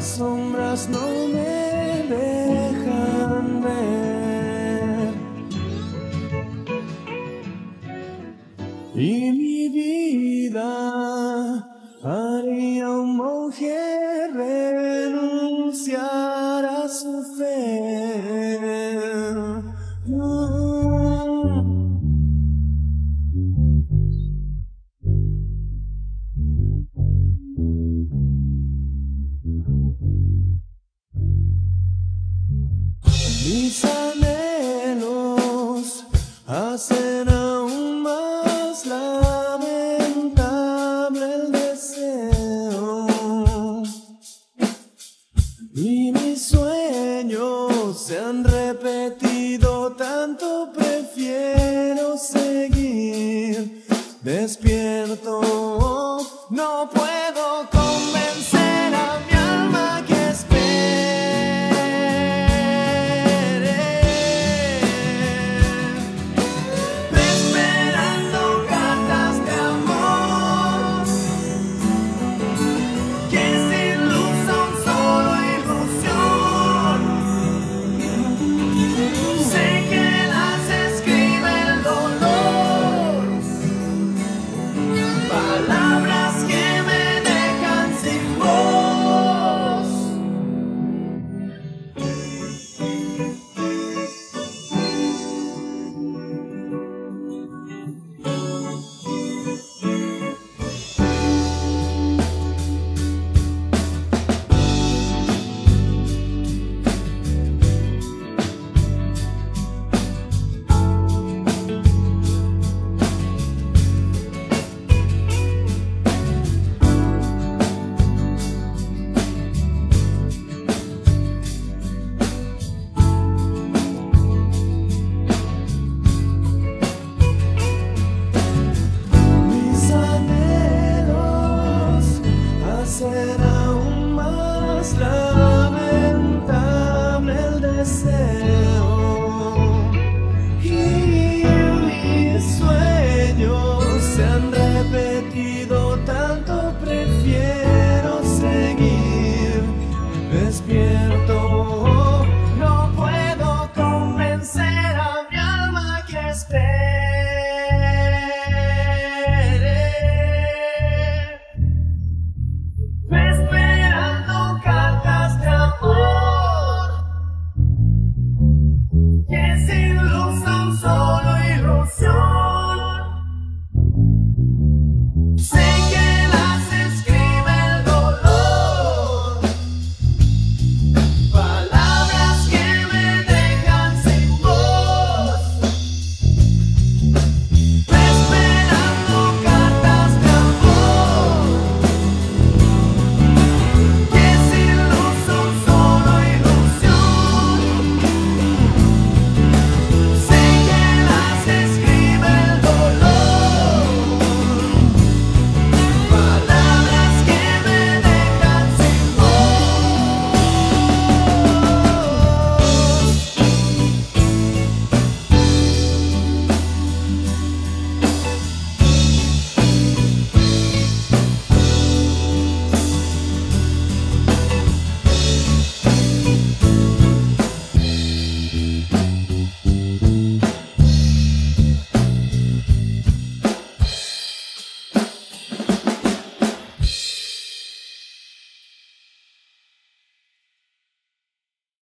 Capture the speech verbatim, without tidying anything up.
las sombras no me dejan ver, y mi vida haría un monje renunciar a su fe. Mis anhelos hacen aún más lamentable el deseo, y mis sueños se han repetido tanto, prefiero seguir despierto. No puedo convencer a mi alma que espere, esperando cartas de amor que sin luz son solo ilusión. Sé que las escribe el dolor, palabras que me dejan sin voz. Mis anhelos hacen aún más la